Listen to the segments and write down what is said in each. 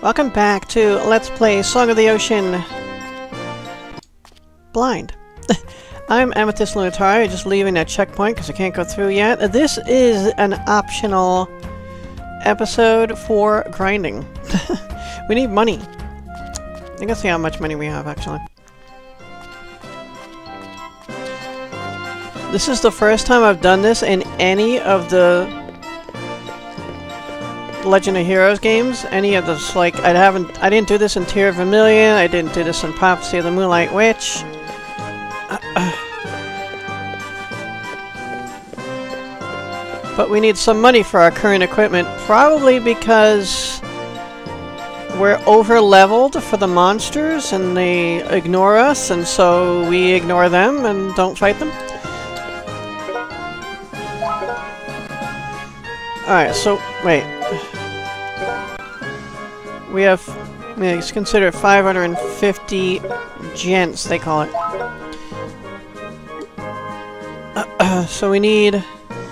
Welcome back to Let's Play Song of the Ocean Blind. I'm Amethyst Lunatari, just leaving that checkpoint because I can't go through yet. This is an optional episode for grinding. We need money. I can see how much money we have, actually. This is the first time I've done this in any of the Legend of Heroes games. Any of those, like, I didn't do this in Tear of Vermilion, I didn't do this in Prophecy of the Moonlight Witch. But we need some money for our current equipment, probably because we're over-leveled for the monsters and they ignore us, and so we ignore them and don't fight them. Alright, so, wait. We have, it's considered 550 gents, they call it. So we need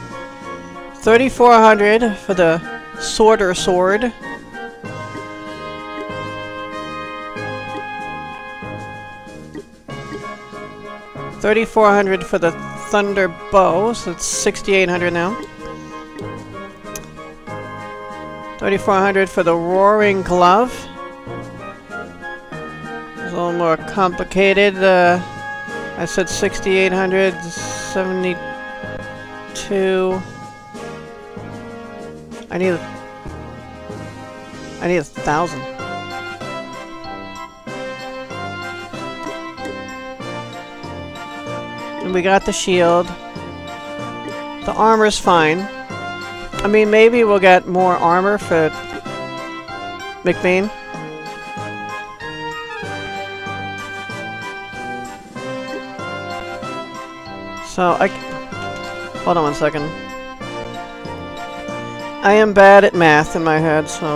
3,400 for the Sworder Sword. $3,400 for the Thunder Bow, so it's 6,800 now. 3,400 for the Roaring Glove. It's a little more complicated. I said 6,800, 72. I need 1,000. And we got the shield. The armor's fine. I mean, maybe we'll get more armor for McBain. So, hold on one second. I am bad at math in my head, so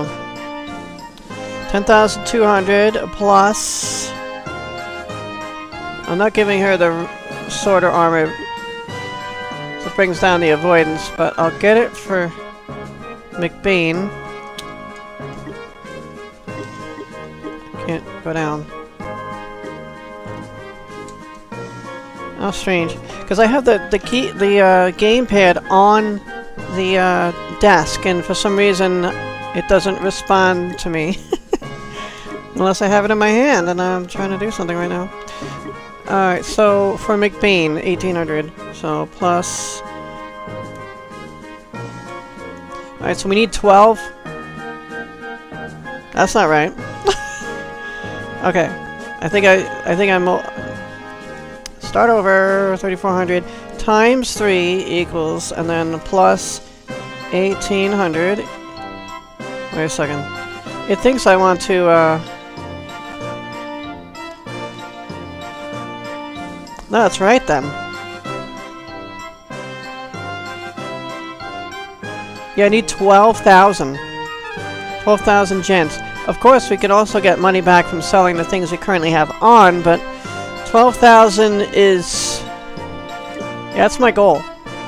10,200 plus. I'm not giving her the sword or armor, so it brings down the avoidance, but I'll get it for McBain. Can't go down. Oh, strange. Because I have the gamepad on the desk, and for some reason it doesn't respond to me. Unless I have it in my hand, and I'm trying to do something right now. Alright, so for McBain, 1,800. So plus... Alright, so we need 12. That's not right. Okay. I think I'm... Start over, 3,400 times 3 equals, and then plus 1,800. Wait a second. It thinks I want to, No, that's right then. Yeah, I need 12,000. 12,000 gents. Of course, we could also get money back from selling the things we currently have on, but 12,000 is... Yeah, that's my goal.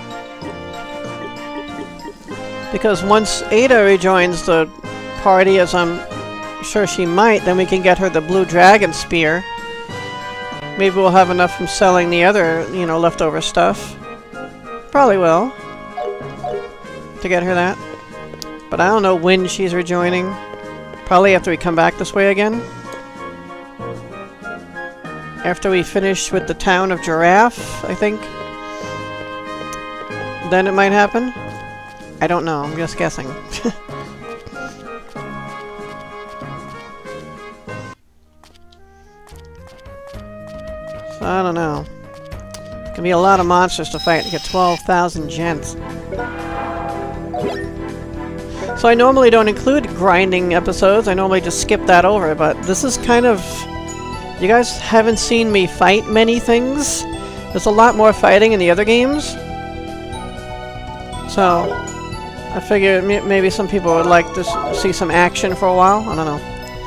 Because once Ada rejoins the party, as I'm sure she might, then we can get her the Blue Dragon Spear. Maybe we'll have enough from selling the other, you know, leftover stuff. Probably will. To get her that. But I don't know when she's rejoining. Probably after we come back this way again. After we finish with the town of Giraffe, I think. Then it might happen. I don't know, I'm just guessing. So, I don't know. It's gonna be a lot of monsters to fight to get 12,000 gents. So I normally don't include grinding episodes, I normally just skip that over, but this is kind of... You guys haven't seen me fight many things. There's a lot more fighting in the other games. So, I figured maybe some people would like to see some action for a while. I don't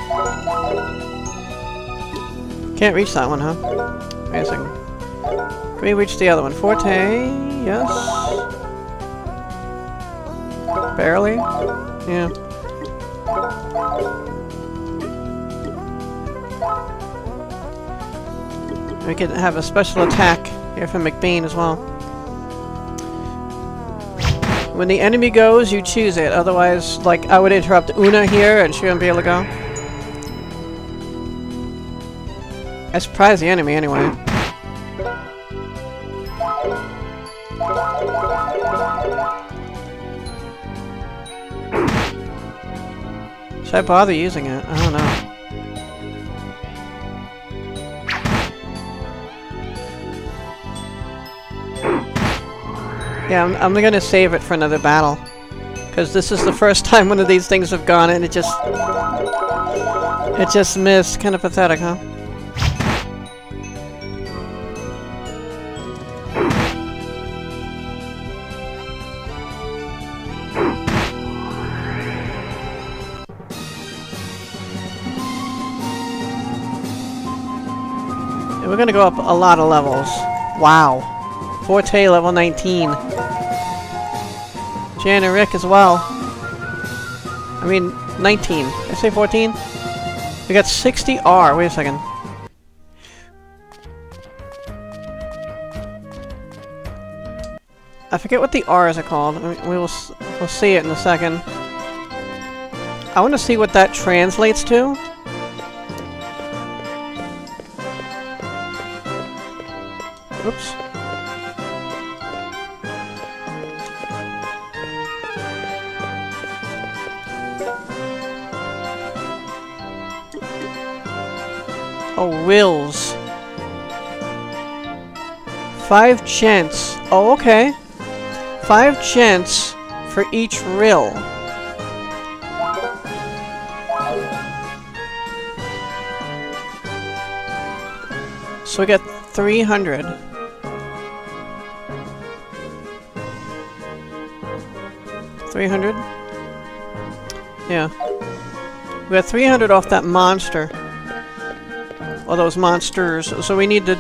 know. Can't reach that one, huh? Wait a second. Can we reach the other one? Forte, yes. Barely? Yeah. We can have a special attack here from McBain as well. When the enemy goes, you choose it. Otherwise, like, I would interrupt Una here and she wouldn't be able to go. I surprised the enemy anyway. Should I bother using it? I don't know. Yeah, I'm gonna save it for another battle. Because this is the first time one of these things have gone and it just missed. Kind of pathetic, huh? We're gonna go up a lot of levels. Wow. Forte level 19. Jan and Rick as well. I mean, 19. Did I say 14? We got 60 R. Wait a second. I forget what the R's are called. I mean, we'll see it in a second. I want to see what that translates to. Oops. Oh, wills. 5 chents. Oh, okay. 5 chents for each rill. So we got 300. $300? Yeah. We got 300 off that monster. Or those monsters. So we need to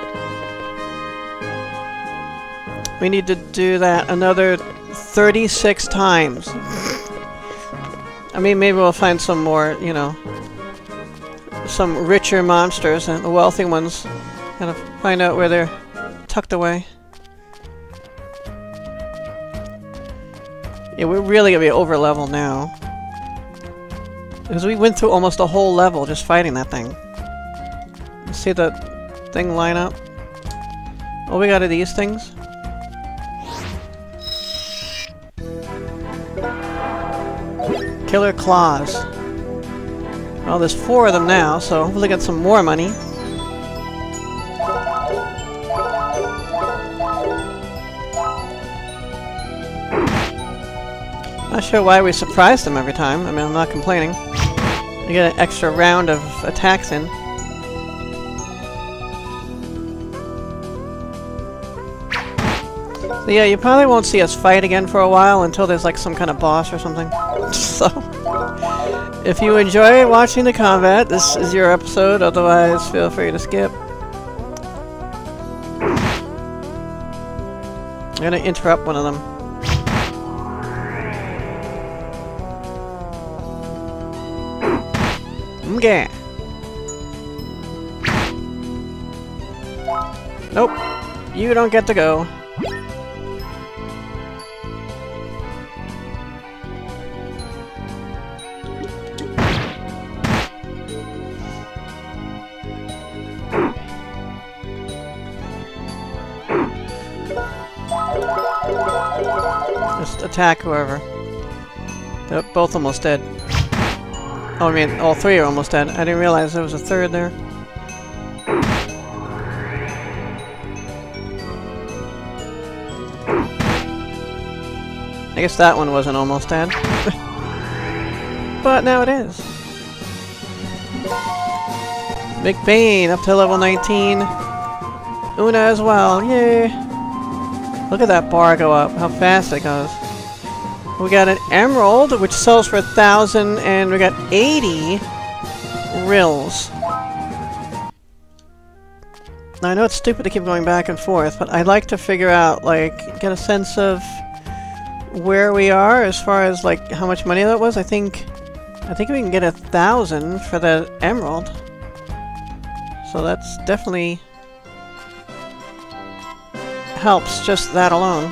do that another 36 times. I mean, maybe we'll find some more, you know, some richer monsters, and the wealthy ones gotta find out where they're tucked away. Yeah, we're really gonna be over level now. Because we went through almost a whole level just fighting that thing. See the thing line up? All we got are these things. Killer claws. Well, there's 4 of them now, so hopefully get some more money. Not sure why we surprised them every time. I mean, I'm not complaining. You get an extra round of attacks in. So yeah, you probably won't see us fight again for a while until there's like some kind of boss or something. So, if you enjoy watching the combat, this is your episode. Otherwise, feel free to skip. I'm gonna interrupt one of them. Okay. Nope. You don't get to go. Just attack whoever. They're both almost dead. Oh, I mean, all 3 are almost dead. I didn't realize there was a 3rd there. I guess that one wasn't almost dead. But now it is. McBain up to level 19. Una as well. Yay! Look at that bar go up. How fast it goes. We got an emerald, which sells for 1,000, and we got 80 rills. Now, I know it's stupid to keep going back and forth, but I'd like to figure out, like, get a sense of where we are as far as, like, how much money that was. I think we can get 1,000 for the emerald. definitely helps, just that alone.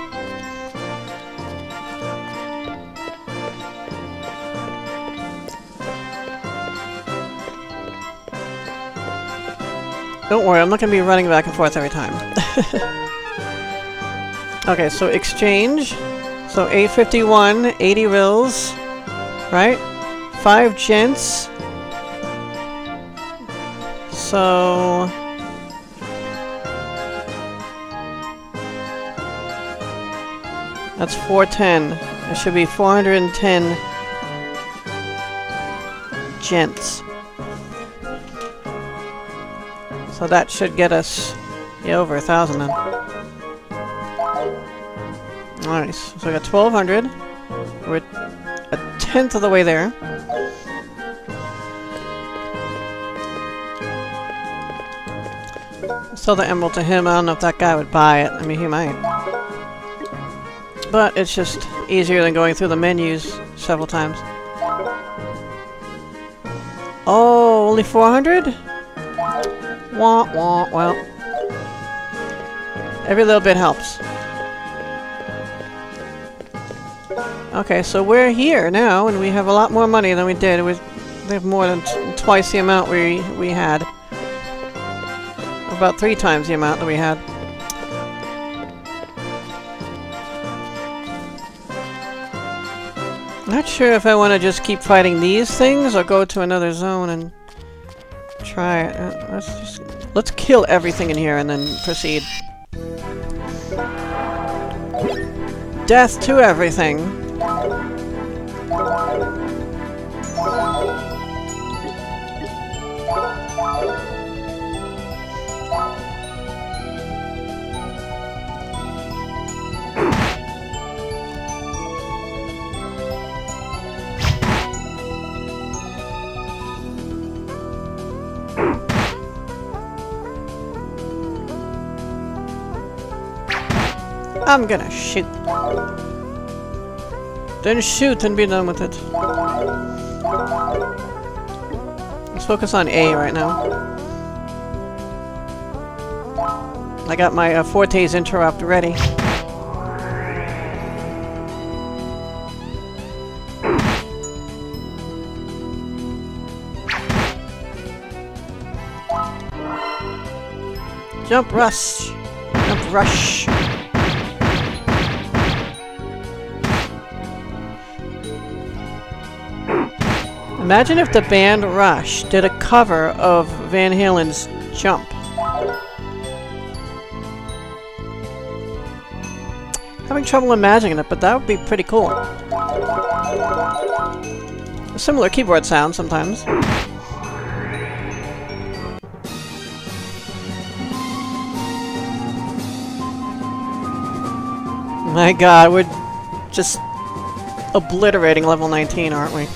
Don't worry, I'm not going to be running back and forth every time. Okay, so exchange. So 851, 80 rills, right? 5 gents. So... that's 410. It should be 410 gents. So that should get us, yeah, over 1,000 then. Nice. So we got 1,200. We're a 10th of the way there. Sell the emerald to him. I don't know if that guy would buy it. I mean, he might. But it's just easier than going through the menus several times. Oh, only 400? Wah, wah, well. Every little bit helps. Okay, so we're here now, and we have a lot more money than we did. We have more than twice the amount we had. About 3 times the amount that we had. Not sure if I want to just keep fighting these things or go to another zone and try it. Let's kill everything in here and then proceed. Death to everything. I'm gonna shoot. Then shoot and be done with it. Let's focus on A right now. I got my Forte's interrupt ready. Jump rush! Jump rush! Imagine if the band Rush did a cover of Van Halen's Jump. Having trouble imagining it, but that would be pretty cool. A similar keyboard sound sometimes. My god, we're just obliterating level 19, aren't we?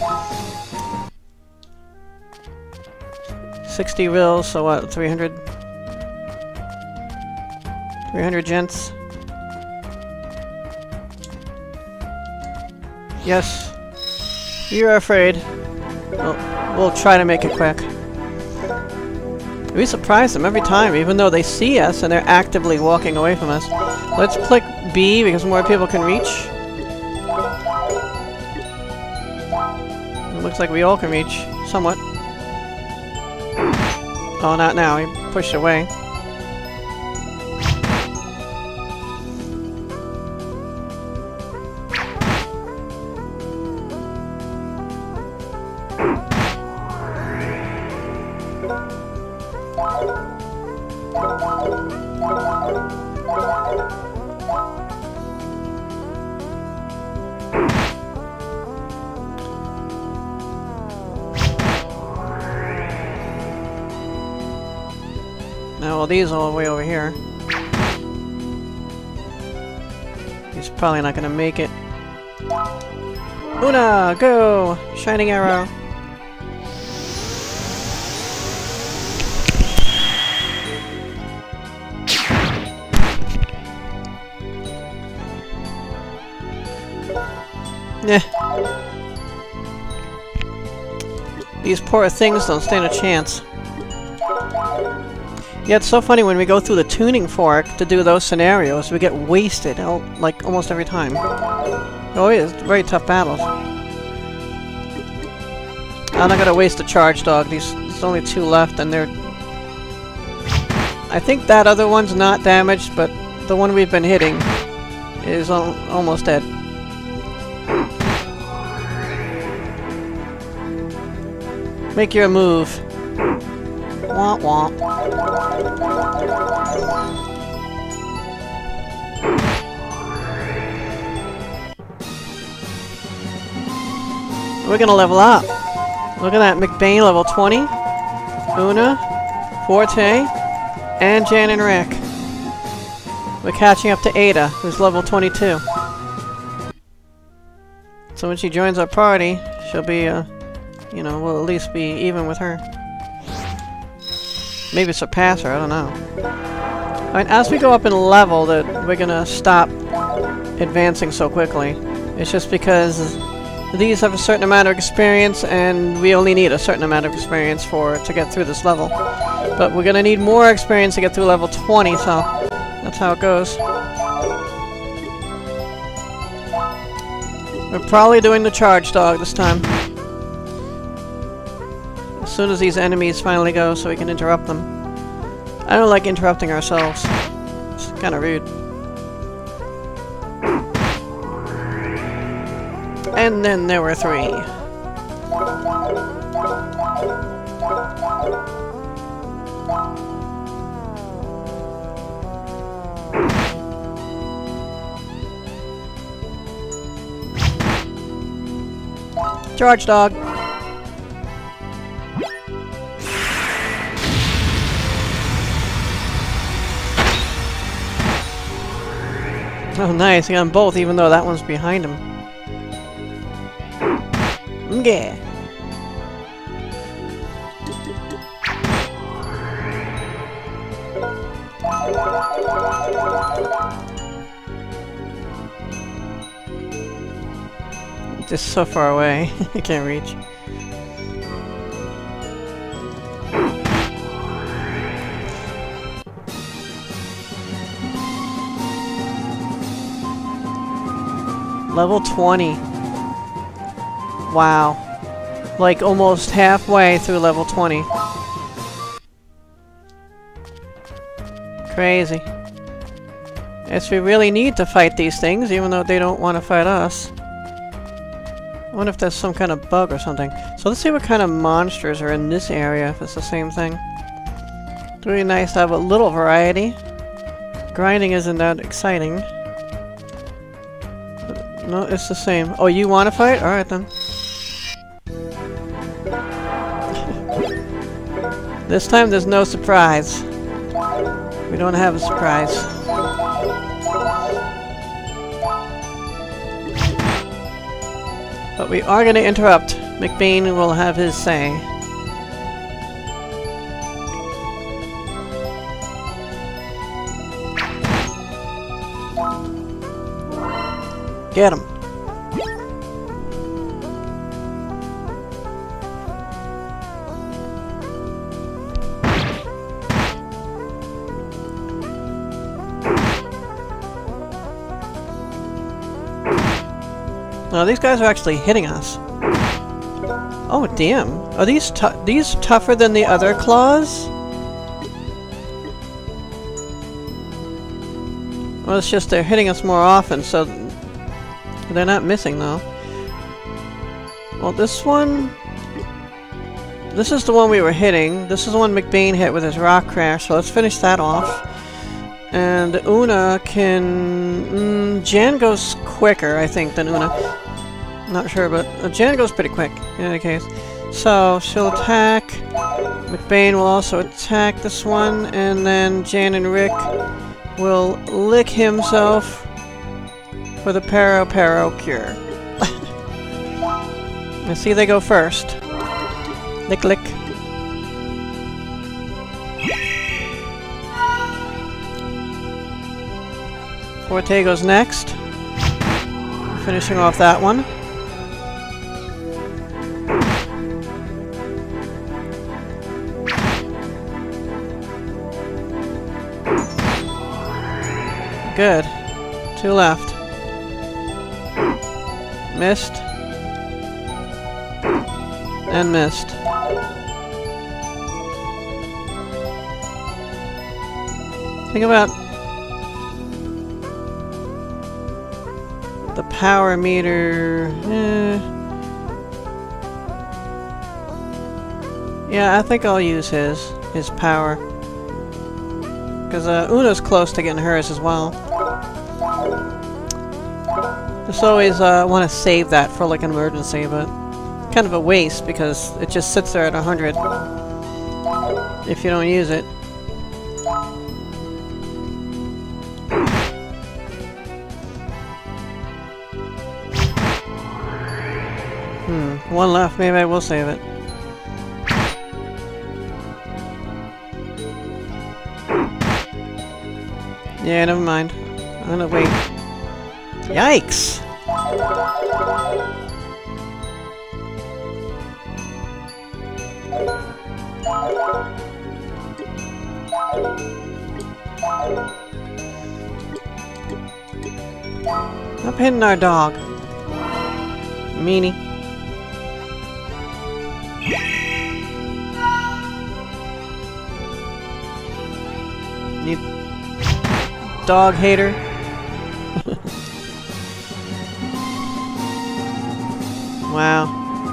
60 rills, so what, 300? 300 gents. Yes. You're afraid. Well, we'll try to make it quick. We surprise them every time, even though they see us and they're actively walking away from us. Let's click B because more people can reach. It looks like we all can reach, somewhat. Oh, not now. He pushed away. Now, well, these are all the way over here. He's probably not gonna make it. Una, go! Shining arrow. Yeah. These poor things don't stand a chance. Yeah, it's so funny when we go through the tuning fork to do those scenarios, we get wasted, like, almost every time. Oh, yeah, it's very tough battles. I'm not gonna waste a charge dog. There's only 2 left, and they're... I think that other one's not damaged, but the one we've been hitting is almost dead. Make your move. Womp womp. We're gonna level up. Look at that, McBain level 20, Una, Forte, and Jan and Rick. We're catching up to Ada, who's level 22. So when she joins our party, she'll be, you know, we'll at least be even with her. Maybe surpass her, I don't know. Alright, as we go up in level, we're gonna stop advancing so quickly. It's just because these have a certain amount of experience, and we only need a certain amount of experience to get through this level. But we're gonna need more experience to get through level 20, so that's how it goes. We're probably doing the charge dog this time. As soon as these enemies finally go, so we can interrupt them. I don't like interrupting ourselves. It's kind of rude. And then there were 3. Charge dog. Oh nice, I got them both even though that one's behind him. Yeah. Just so far away, I can't reach. Level 20. Wow. Like almost halfway through level 20. Crazy. Yes, we really need to fight these things, even though they don't want to fight us. I wonder if there's some kind of bug or something. So let's see what kind of monsters are in this area, if it's the same thing. It's really nice to have a little variety. Grinding isn't that exciting. No, it's the same. Oh, you want to fight? Alright then. This time there's no surprise. We don't have a surprise. But we are going to interrupt. McBain will have his say. Get him. No, these guys are actually hitting us. Oh, damn. Are these tougher than the other claws? Well, it's just they're hitting us more often, so they're not missing, though. Well, this one... This is the one we were hitting. This is the one McBain hit with his rock crash, so let's finish that off. And Una can... Jan goes quicker, I think, than Una. Not sure, but Jan goes pretty quick, in any case. So, she'll attack. McBain will also attack this one, and then Jan and Rick will lick himself for the Paro cure. Let's see, they go first. Lick lick. Forte goes next. Finishing off that one. good. 2 left. Missed. And missed. Think about the power meter. Yeah, I think I'll use his power. Because Una's close to getting hers as well. Just always want to save that for like an emergency, but kind of a waste because it just sits there at 100 if you don't use it. One left. Maybe I will save it. Yeah, never mind. I'm gonna wait. Yikes! Stop hitting our dog. Meanie. You dog hater. Wow.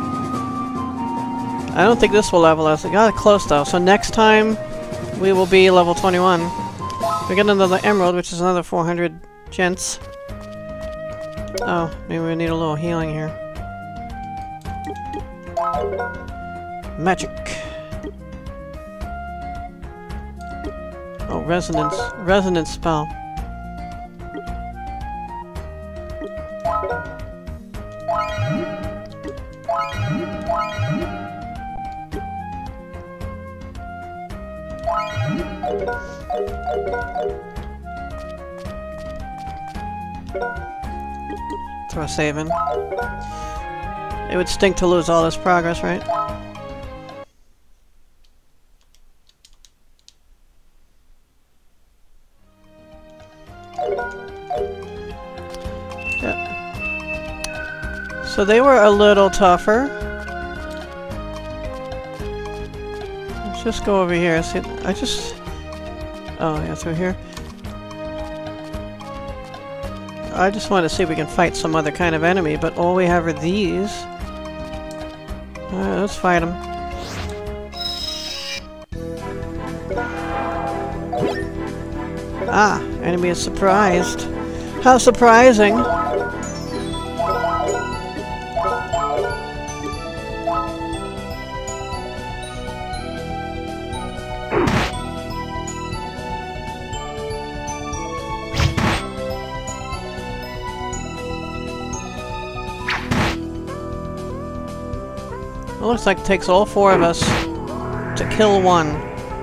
I don't think this will level us. It got close though, so next time we will be level 21. We get another emerald, which is another 400 gents. Oh, maybe we need a little healing here. Magic. Oh, resonance. Resonance spell. Throw a save in. It would stink to lose all this progress, right? Yeah. So they were a little tougher. Let's just go over here. See, oh, yeah, through here. I just want to see if we can fight some other kind of enemy, but all we have are these. Alright, let's fight them. Ah, enemy is surprised. How surprising! It looks like it takes all 4 of us to kill one.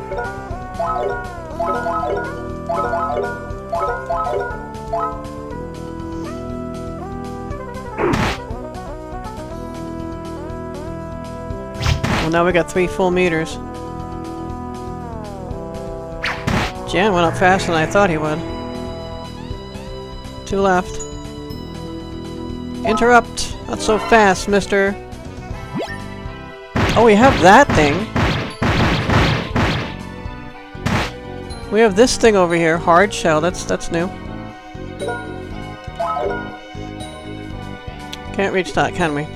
Well, now we got 3 full meters. Jan went up faster than I thought he would. 2 left. Interrupt! Not so fast, mister. Oh, we have that thing. We have this thing over here, hard shell. That's new. Can't reach that, can we?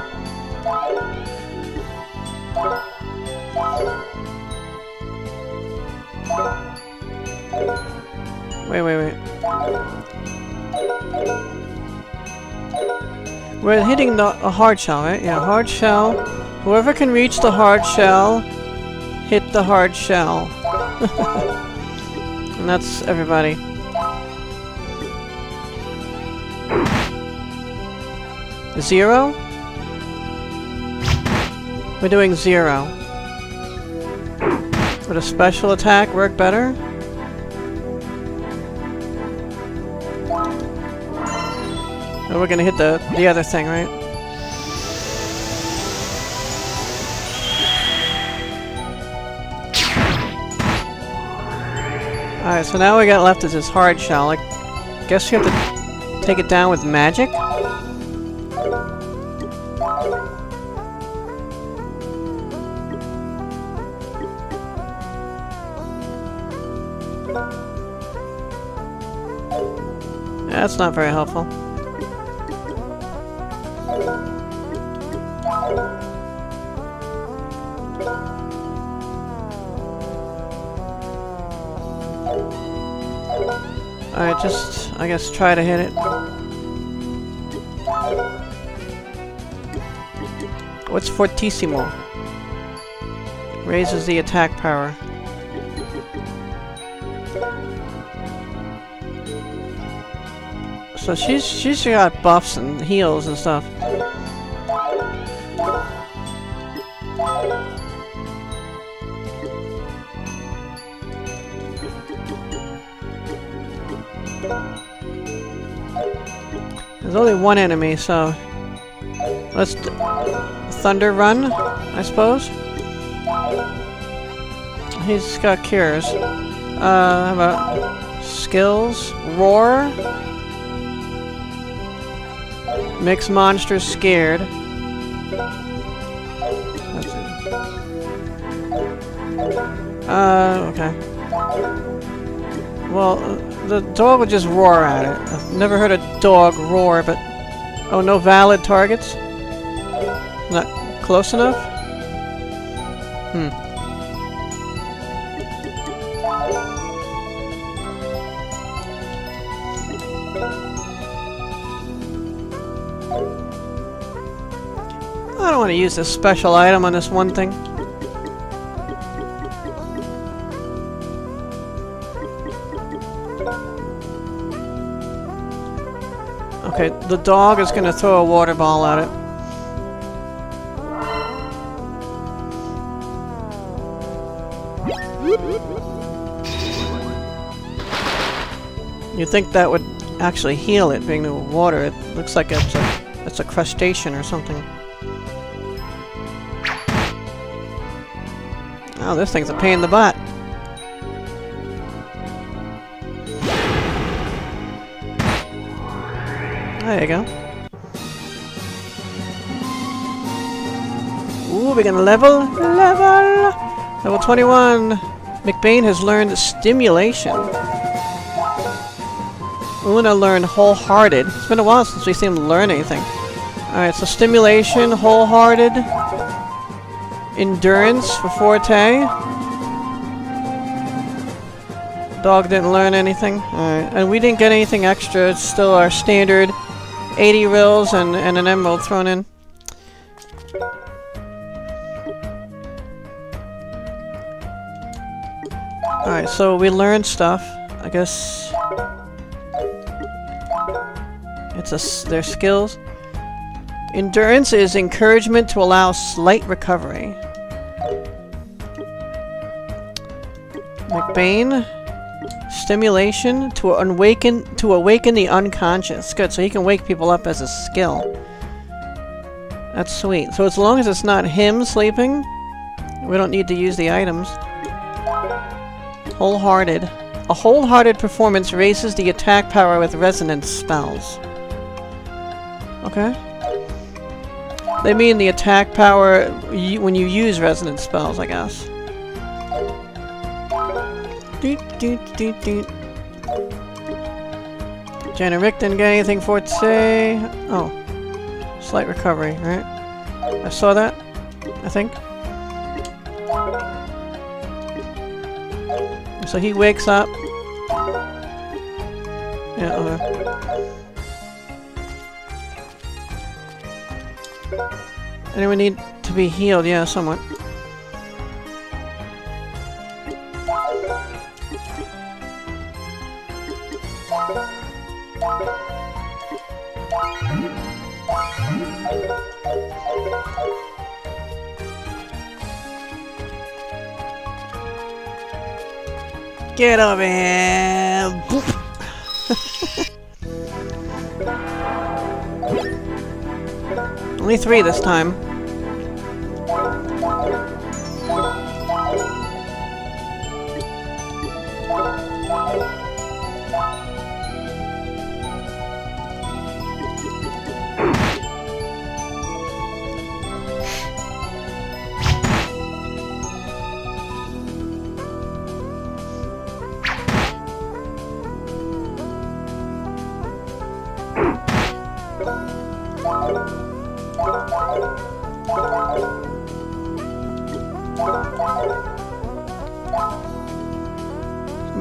Wait. We're hitting a hard shell, right? Yeah, hard shell. Whoever can reach the hard shell, hit the hard shell. And that's everybody. Zero? We're doing 0. Would a special attack work better? Oh, we're gonna hit the other thing, right? Alright, so now we got left is this hard shell. Like, guess you have to take it down with magic? That's not very helpful. Alright, just, I guess, try to hit it. What's Fortissimo? Raises the attack power. So she's got buffs and heals and stuff. There's only one enemy, so let's Thunder Run, I suppose. He's got cures. How about skills? Roar. Makes monsters scared. That's it. Okay. Well, the dog would just roar at it. I've never heard a dog roar, but... Oh, no valid targets? Not close enough? I don't want to use this special item on this one thing. Okay, the dog is going to throw a water ball at it. You'd think that would actually heal it, being the water. It looks like it's a crustacean or something. Oh, this thing's a pain in the butt. There you go. Ooh, we're gonna level! Level 21! McBain has learned Stimulation. Una learned Wholehearted. It's been a while since we've seen him learn anything. Alright, so Stimulation, Wholehearted. Endurance for Forte. Dog didn't learn anything. Alright, and we didn't get anything extra. It's still our standard 80 rills and an emerald thrown in. Alright, so we learned stuff. I guess... It's their skills. Endurance is encouragement to allow slight recovery. McBain, stimulation to awaken the unconscious. Good, so he can wake people up as a skill. That's sweet. So as long as it's not him sleeping, we don't need to use the items. Wholehearted. A wholehearted performance raises the attack power with resonance spells. Okay. They mean the attack power when you use resonance spells, I guess. Jenna Rick didn't get anything for it to say. Oh. Slight recovery, right? I saw that, I think. So he wakes up. Yeah, okay. Anyone need to be healed? Yeah, somewhat. Get over here! Boop. Only 3 this time.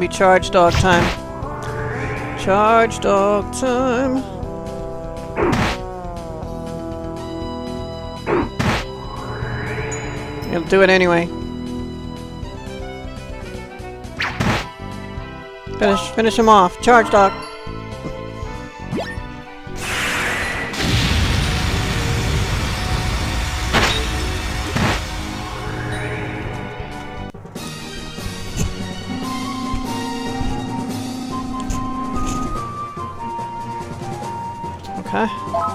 be charge dog time. Charge dog time. You'll do it anyway. Finish him off. Charge dog. Okay.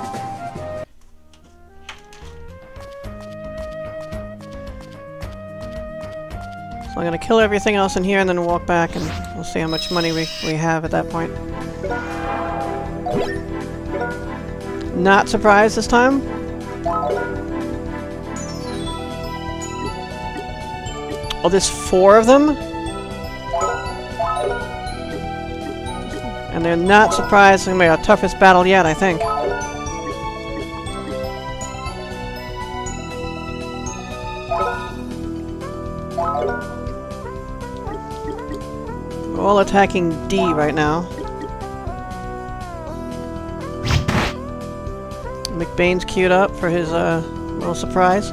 So I'm gonna kill everything else in here and then walk back and we'll see how much money we have at that point. Not surprised this time. Oh, there's 4 of them? And they're not surprised. It's gonna be our toughest battle yet, I think. We're all attacking D right now. McBain's queued up for his little surprise.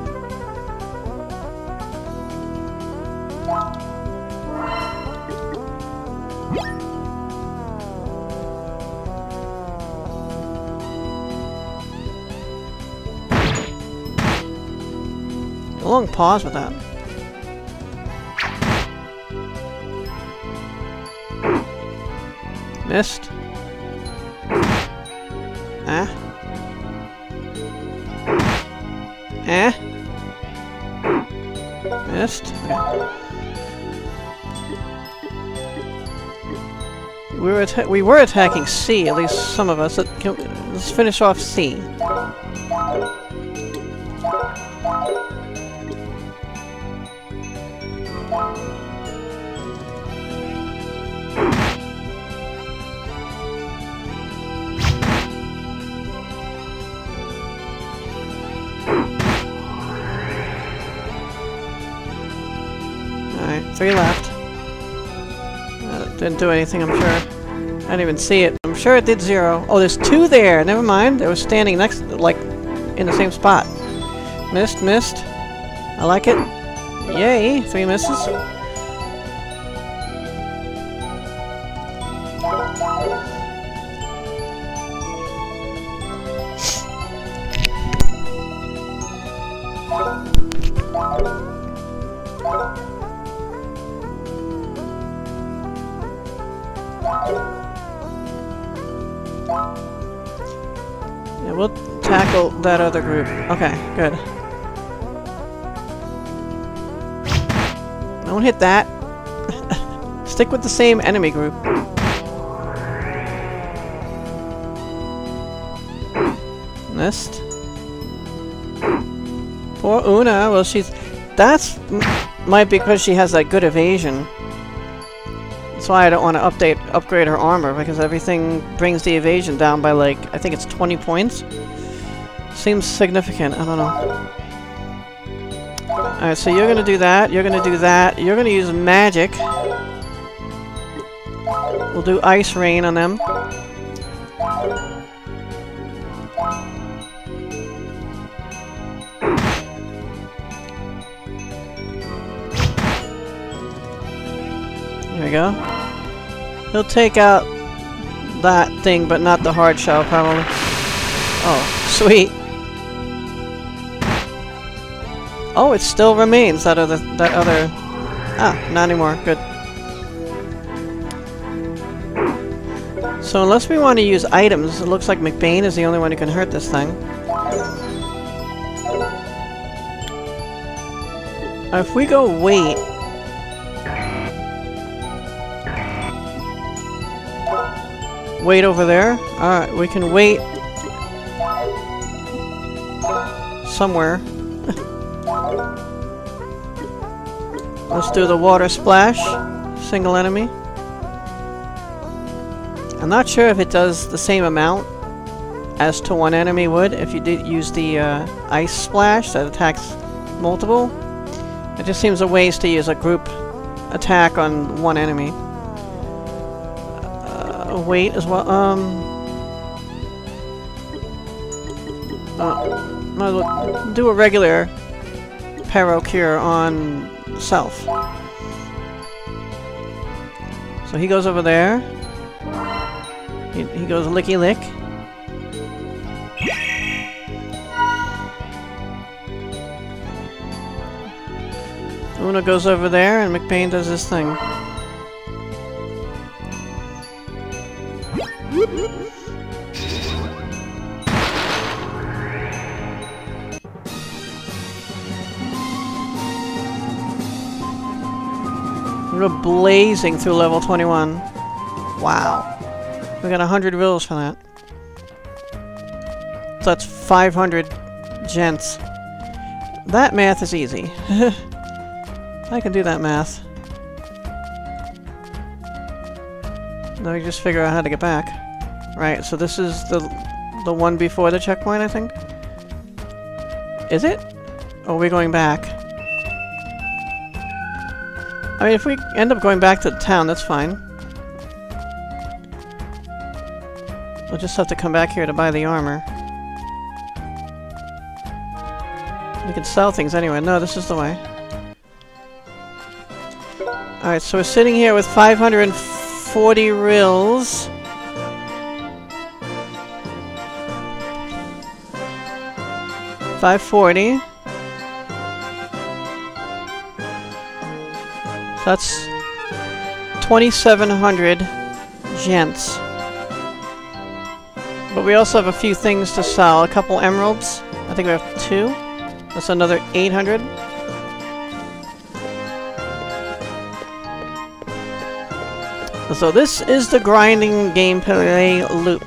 A long pause with that. Missed. Ah. Eh. Missed. Okay. We were attacking C, at least some of us. Let's finish off C. Alright, 3 left. Didn't do anything, I'm sure. I didn't even see it. I'm sure it did 0. Oh, there's 2 there! Never mind. They were standing next, like, in the same spot. Missed, missed. I like it. Yay! 3 misses. Yeah, we'll tackle that other group. Okay, good. Don't hit that. Stick with the same enemy group. Missed. Poor Una. Well, that's might be because she has that good evasion. That's why I don't want to upgrade her armor, because everything brings the evasion down by, like, I think it's 20 points. Seems significant. I don't know. Alright, so you're gonna do that, you're gonna do that, you're gonna use magic. We'll do ice rain on them. There we go. He'll take out that thing, but not the hard shell, probably. Oh, sweet. Oh, it still remains, that other... Ah, not anymore. Good. So unless we want to use items, it looks like McBain is the only one who can hurt this thing. If we go wait... Wait over there? Alright, we can wait... somewhere. Let's do the water splash. Single enemy. I'm not sure if it does the same amount as to one enemy would if you did use the ice splash that attacks multiple. It just seems a waste to use a group attack on one enemy. Wait as well. Might as well do a regular Pero Cure on Self. So he goes over there. He goes licky lick. Una goes over there, and McBain does his thing. We're blazing through level 21. Wow. We got 100 wills for that. So that's 500 gents. That math is easy. I can do that math. Now we just figure out how to get back. Right, so this is the one before the checkpoint, I think? Is it? Or are we going back? I mean, if we end up going back to the town, that's fine. We'll just have to come back here to buy the armor. We can sell things anyway. No, this is the way. Alright, so we're sitting here with 540 rills. $540. That's 2,700 gents. But we also have a few things to sell. A couple emeralds. I think we have 2. That's another 800. So this is the grinding gameplay loop.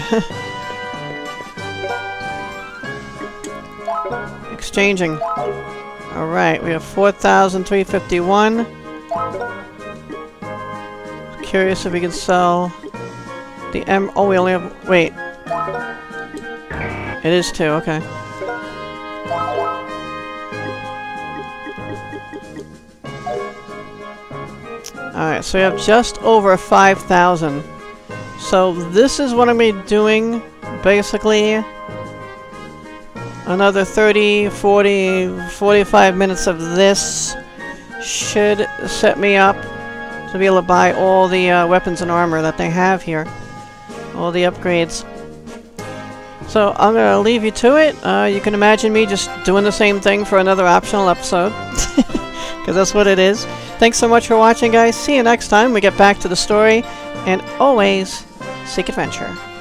Exchanging. Alright, we have 4,351. Curious if we can sell the oh, we only have... Wait. It is 2, okay. Alright, so we have just over 5,000. So this is what I'm going to be doing, basically. Another 30, 40, 45 minutes of this should set me up to be able to buy all the weapons and armor that they have here. All the upgrades. So I'm going to leave you to it. You can imagine me just doing the same thing for another optional episode. Because that's what it is. Thanks so much for watching, guys. See you next time we get back to the story. And always, seek adventure.